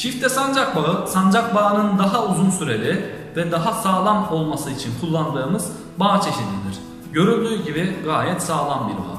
Çifte sancak bağı, sancak bağının daha uzun süreli ve daha sağlam olması için kullandığımız bağ çeşididir. Görüldüğü gibi gayet sağlam bir bağ.